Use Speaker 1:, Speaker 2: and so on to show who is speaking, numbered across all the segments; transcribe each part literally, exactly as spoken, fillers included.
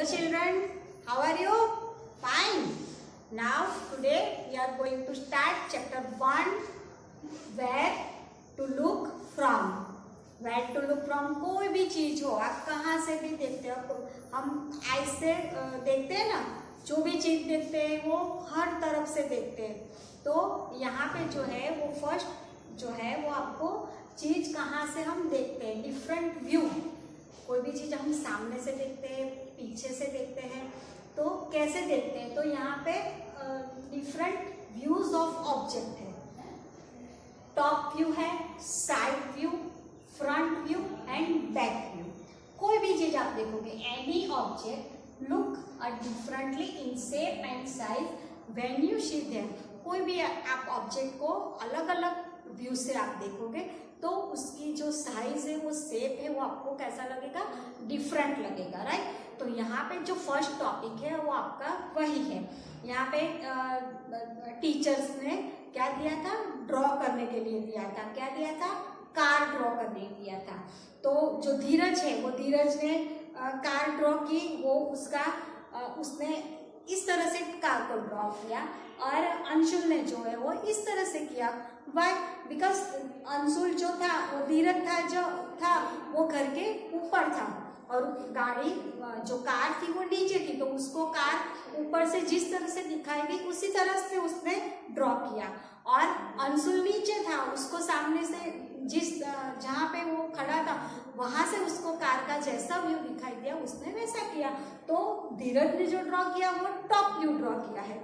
Speaker 1: children, how are you? Fine. Now today we are going to start chapter one, where to look from. Where to look from, कोई भी चीज हो, आप कहाँ से भी देखते हो, हम ऐसे देखते हैं ना, जो भी चीज देखते हैं वो हर तरफ से देखते हैं। तो यहाँ पे जो है वो फर्स्ट जो है वो आपको चीज कहाँ से हम देखते हैं, डिफरेंट व्यू। कोई भी चीज हम सामने से देखते हैं, पीछे से देखते हैं, तो कैसे देखते हैं, तो यहाँ पे डिफरेंट व्यूज ऑफ ऑब्जेक्ट है। टॉप व्यू है, side view, front view and back view. कोई भी चीज आप देखोगे, any object look differently in shape and size when you see them. कोई भी आप ऑब्जेक्ट को अलग अलग व्यू से आप देखोगे तो उसकी जो साइज है, वो शेप है, वो आपको कैसा लगेगा, डिफरेंट लगेगा, राइट। तो यहाँ पे जो फर्स्ट टॉपिक है वो आपका वही है। यहाँ पे टीचर्स ने क्या दिया था, ड्रॉ करने के लिए दिया था। क्या दिया था, कार ड्रॉ करने दिया था। तो जो धीरज है, वो धीरज ने आ, कार ड्रॉ की, वो उसका आ, उसने इस तरह से कार को ड्रॉ किया, और अंशुल ने जो है वो इस तरह से किया। वाई? बिकॉज अंशुल जो था, वो धीरज था जो था वो घर के ऊपर था, और गाड़ी जो कार थी वो नीचे थी, तो उसको कार ऊपर से जिस तरह से दिखाई दी उसी तरह से उसने ड्रॉ किया। और अंशुल नीचे था, उसको सामने से जिस जहाँ पे वो खड़ा था वहां से उसको कार का जैसा व्यू दिखाई दिया उसने वैसा किया। तो धीरज ने जो ड्रॉ किया वो टॉप व्यू ड्रॉ किया है,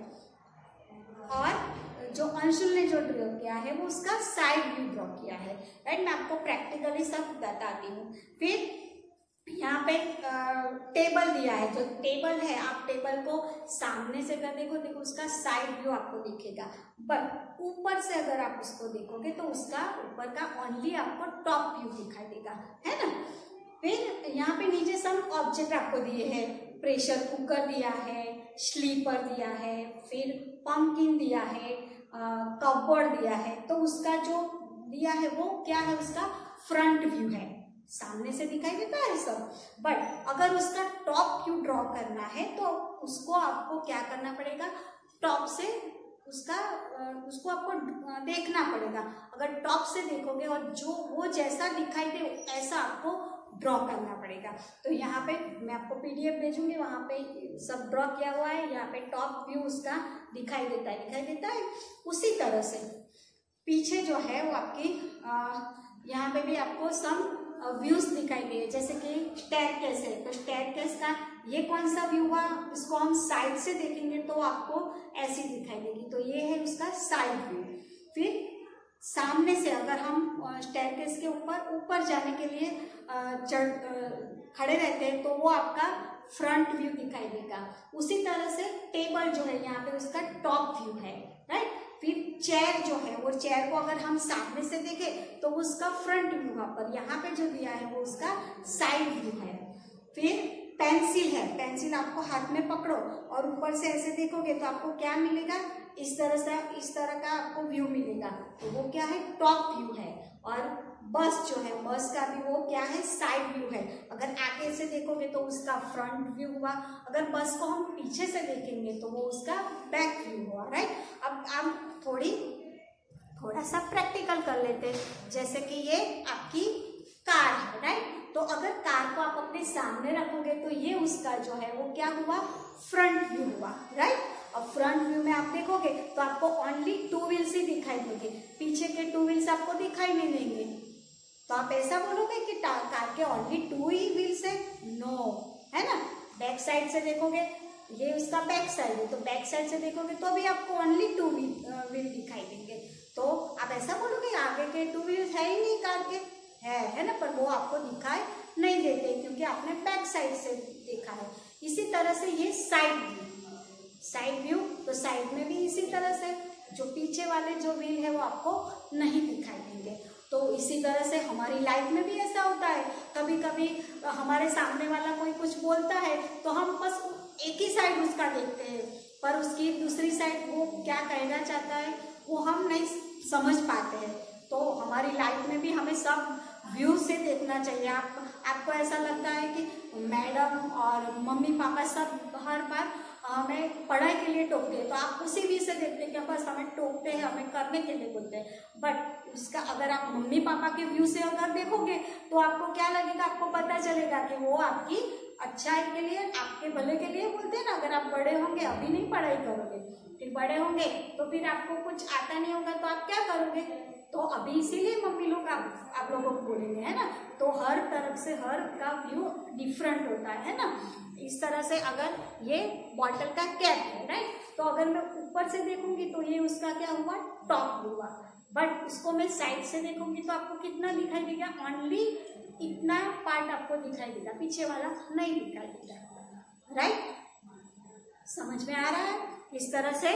Speaker 1: और जो अंशुल ने जो ड्रॉ किया है वो उसका साइड व्यू ड्रॉ किया है। राइट, मैं आपको प्रैक्टिकली सब बताती हूँ। फिर यहाँ पे टेबल दिया है, जो टेबल है, आप टेबल को सामने से अगर देखो देखो उसका साइड व्यू आपको दिखेगा, बट ऊपर से अगर आप उसको देखोगे तो उसका ऊपर का ओनली आपको टॉप व्यू दिखाई देगा, है ना। फिर यहाँ पे नीचे सब ऑब्जेक्ट आपको दिए हैं। प्रेशर कुकर दिया है, स्लीपर दिया है, फिर पंपकिन दिया है, कपबोर्ड दिया है। तो उसका जो दिया है वो क्या है, उसका फ्रंट व्यू है, सामने से दिखाई देता है सब। बट अगर उसका टॉप व्यू ड्रॉ करना है तो उसको आपको क्या करना पड़ेगा, टॉप से उसका उसको आपको देखना पड़ेगा। अगर टॉप से देखोगे और जो वो जैसा दिखाई दे ऐसा आपको ड्रॉ करना पड़ेगा। तो यहाँ पे मैं आपको पीडीएफ भेजूंगी, वहां पे सब ड्रॉ किया हुआ है। यहाँ पे टॉप व्यू उसका दिखाई देता है दिखाई देता है उसी तरह से पीछे जो है वो आपकी यहाँ पे भी आपको सब व्यूज दिखाई दे, जैसे कि स्टेयरकेस है, तो स्टेयरकेस का ये कौन सा व्यू हुआ, इसको हम साइड से देखेंगे तो आपको ऐसी दिखाई देगी, तो ये है उसका साइड व्यू। फिर सामने से अगर हम स्टेयरकेस के ऊपर ऊपर जाने के लिए चढ़ खड़े रहते हैं तो वो आपका फ्रंट व्यू दिखाई देगा। उसी तरह से टेबल जो है यहाँ पे उसका टॉप व्यू है, राइट। फिर चेयर जो है, वो चेयर को अगर हम सामने से देखें तो उसका फ्रंट व्यू वहां पर, यहाँ पे जो दिया है वो उसका साइड व्यू है। फिर पेंसिल है, पेंसिल आपको हाथ में पकड़ो और ऊपर से ऐसे देखोगे तो आपको क्या मिलेगा, इस तरह से इस तरह का आपको व्यू मिलेगा, तो वो क्या है, टॉप व्यू है। और बस जो है, बस का भी वो क्या है, साइड व्यू है। अगर आगे से देखोगे तो उसका फ्रंट व्यू हुआ, अगर बस को हम पीछे से देखेंगे तो वो उसका बैक व्यू हुआ, राइट। अब आप थोड़ी थोड़ा सा प्रैक्टिकल कर लेते हैं, जैसे कि ये आपकी कार है, राइट। तो अगर कार को आप अपने सामने रखोगे तो ये उसका जो है वो क्या हुआ, फ्रंट व्यू हुआ, राइट। अब फ्रंट व्यू में आप देखोगे तो आपको ओनली टू व्हील्स ही दिखाई देंगे, पीछे के टू व्हील्स आपको दिखाई नहीं देंगे। तो आप ऐसा बोलोगे कि कार के ओनली टू ही व्हील्स है, नो, है ना। बैक साइड से देखोगे, ये उसका बैक साइड है, तो बैक साइड से देखोगे तो भी आपको ओनली टू व्हील दिखाई देंगे। तो आप ऐसा बोलोगे आगे के टू व्हील्स है ही नहीं कार के, है है ना, पर वो आपको दिखाई नहीं देते क्योंकि आपने बैक साइड से देखा है। इसी तरह से ये साइड व्यू, साइड व्यू तो साइड में भी इसी तरह से जो पीछे वाले जो व्हील है वो आपको नहीं दिखाई देंगे। तो इसी तरह से हमारी लाइफ में भी ऐसा होता है, कभी कभी हमारे सामने वाला कोई कुछ बोलता है तो हम बस एक ही साइड उसका देखते हैं, पर उसकी दूसरी साइड वो क्या कहना चाहता है वो हम नहीं समझ पाते हैं। तो हमारी लाइफ में भी हमें सब व्यू से देखना चाहिए। आप आपको ऐसा लगता है कि मैडम और मम्मी पापा सब हर बार हमें पढ़ाई के लिए टोकते हैं, तो आप उसी व्यू से देखते हैं कि बस हमें टोकते हैं, हमें करने के लिए बोलते हैं। बट उसका अगर आप मम्मी पापा के व्यू से अगर देखोगे तो आपको क्या लगेगा, आपको पता चलेगा कि वो आपकी अच्छाई के लिए, आपके भले के लिए बोलते हैं ना। अगर आप बड़े होंगे, अभी नहीं पढ़ाई करोगे, फिर बड़े होंगे तो फिर आपको कुछ आता नहीं होगा तो आप क्या करोगे, तो अभी इसीलिए मम्मी लोग आप आप लोगों को बोलेंगे, है ना। तो हर तरफ से हर का व्यू डिफरेंट होता है ना। इस तरह से अगर ये बॉटल का कैप है, राइट, तो अगर मैं ऊपर से देखूंगी तो ये उसका क्या हुआ, टॉप हुआ। बट उसको मैं साइड से देखूंगी तो आपको कितना दिखाई देगा, ओनली इतना पार्ट आपको दिखाई देगा, पीछे वाला नहीं दिखाई देगा, राइट। समझ में आ रहा है। इस तरह से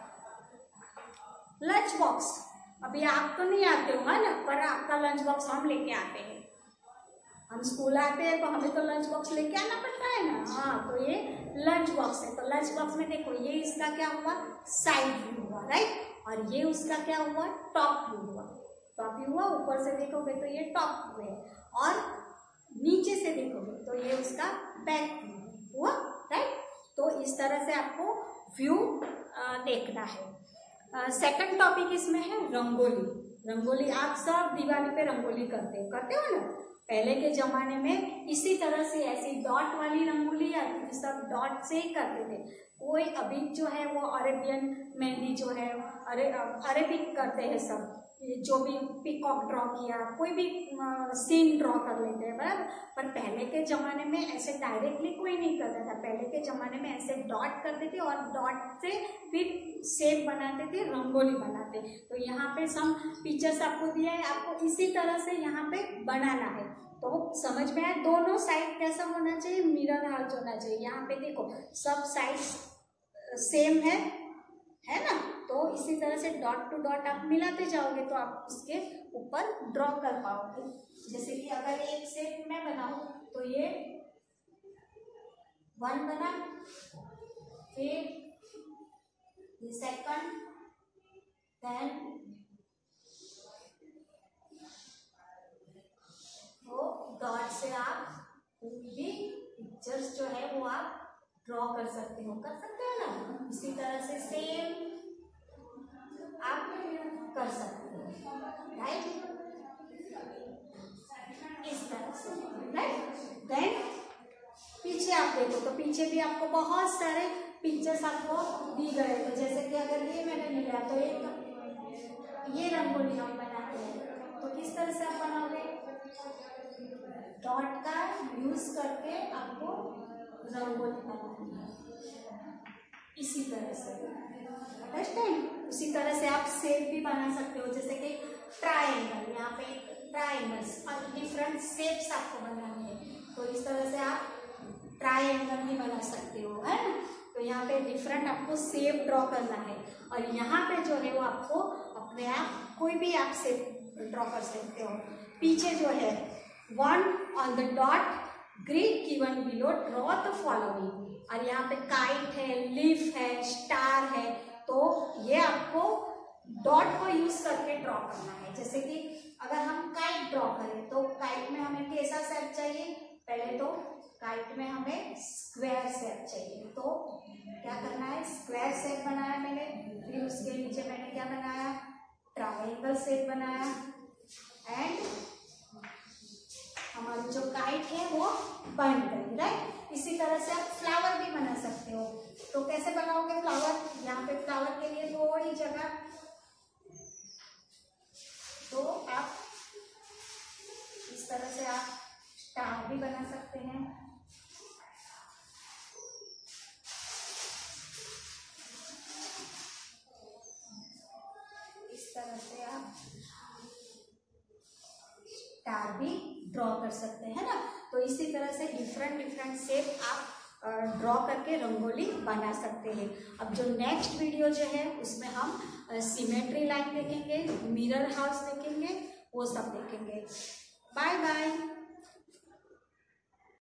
Speaker 1: लंच बॉक्स, अभी आप तो नहीं आते हो, है ना, पर आपका लंच बॉक्स हम लेके आते हैं। हम स्कूल आते हैं तो हमें तो लंच बॉक्स लेके आना पड़ता है ना। हाँ, तो ये लंच बॉक्स है। तो लंच बॉक्स में देखो, ये इसका क्या हुआ, साइड व्यू हुआ, राइट, और ये उसका क्या हुआ, टॉप व्यू हुआ। टॉप व्यू हुआ, ऊपर से देखोगे तो ये टॉप व्यू है, और नीचे से देखोगे तो ये उसका बैक व्यू हुआ, राइट। तो इस तरह से आपको व्यू देखना है। सेकंड टॉपिक इसमें है रंगोली। रंगोली आप सब दिवाली पे रंगोली करते हो करते हो ना। पहले के जमाने में इसी तरह से ऐसी डॉट वाली रंगोली आती थी, सब डॉट से ही करते थे। कोई अभी जो है वो अरेबियन मेहंदी जो है, अरे अरेबिक करते हैं सब, जो भी पीकॉक ड्रॉ किया, कोई भी सीन ड्रॉ कर लेते हैं, बराबर। पर पहले के ज़माने में ऐसे डायरेक्टली कोई नहीं करता था। पहले के ज़माने में ऐसे डॉट करते थे और डॉट से फिर शेप बनाते थे, रंगोली बनाते। तो यहाँ पे सम पिक्चर्स आपको दिया है, आपको इसी तरह से यहाँ पे बनाना है। तो समझ में आया, दोनों साइड कैसा होना चाहिए, मिरर हाउस होना चाहिए। यहाँ पे देखो सब साइड सेम है है ना। तो इसी तरह से डॉट टू डॉट आप मिलाते जाओगे तो आप उसके ऊपर ड्रॉ कर पाओगे। जैसे कि अगर एक शेप मैं बनाऊं तो ये वन बना, फिर ये सेकंड, देन वो डॉट से आप कोई भी पिक्चर्स जो है वो आप ड्रॉ कर सकते हो कर सकते हो ना। इसी तरह से सेम आप कर सकते हो, राइट, इस तरह से, राइट। देन पीछे आप देखो तो पीछे भी आपको बहुत सारे पिक्चर्स आपको दी गए। तो जैसे कि अगर ये मैंने लिया तो एक ये रंगोली हम बनाते हैं, तो किस तरह से आप बनाओगे, डॉट का यूज करके आपको रंगोली बनानी है, इसी तरह से, अंडरस्टैंड। उसी तरह से आप शेप भी बना सकते हो, जैसे कि ट्रायंगल, यहाँ पे ट्रायंगल्स और डिफरेंट शेप्स आपको बनाने हैं, तो इस तरह से आप ट्रायंगल भी बना सकते हो, है ना। तो यहाँ पे डिफरेंट आपको शेप ड्रॉ करना है, और यहाँ पे जो है वो आपको अपने आप कोई भी आप शेप ड्रॉ कर सकते हो। पीछे जो है one on the dot grid given below draw the following, और यहाँ पे काइट है, लीफ है, स्टार है, तो ये आपको डॉट को यूज करके ड्रॉ करना है। जैसे कि अगर हम काइट ड्रॉ करें तो काइट में हमें कैसा शेप चाहिए, पहले तो काइट में हमें स्क्वायर शेप चाहिए। तो क्या करना है, स्क्वायर शेप बनाया मैंने, फिर उसके नीचे मैंने क्या बनाया, ट्रायंगल शेप बनाया, एंड हमारी जो काइट है वो बन गई, राइट। इसी तरह से आप फ्लावर भी बना सकते हो। तो कैसे बनाओगे फ्लावर, यहाँ पे फ्लावर के लिए थोड़ी जगह, तो आप इस तरह से आप स्टार भी बना सकते हैं। इस तरह से आप स्टार भी ड्रॉ कर सकते हैं ना। तो इसी तरह से डिफरेंट डिफरेंट शेप आप ड्रॉ करके रंगोली बना सकते हैं। अब जो नेक्स्ट वीडियो जो है उसमें हम सिमेट्री लाइन देखेंगे, मिरर हाउस देखेंगे, वो सब देखेंगे। Bye bye.